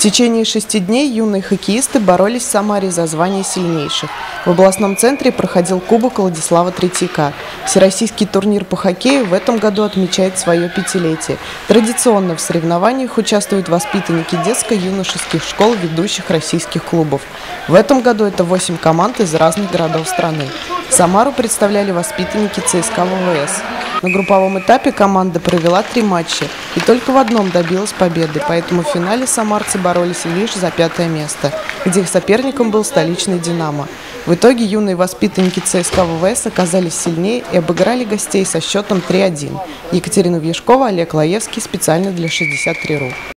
течение 6 дней юные хоккеисты боролись в Самаре за звание сильнейших. В областном центре проходил Кубок Владислава Третьяка. Всероссийский турнир по хоккею в этом году отмечает свое 5-летие. Традиционно в соревнованиях участвуют воспитанники детско-юношеских школ ведущих российских клубов. В этом году это 8 команд из разных городов страны. Самару представляли воспитанники ЦСКА ВВС. На групповом этапе команда провела 3 матча и только в одном добилась победы, поэтому в финале самарцы боролись лишь за 5-е место, где их соперником был столичный «Динамо». В итоге юные воспитанники ЦСКА ВВС оказались сильнее и обыграли гостей со счетом 3-1. Екатерина Вьешкова, Олег Лаевский, специально для 63.ру.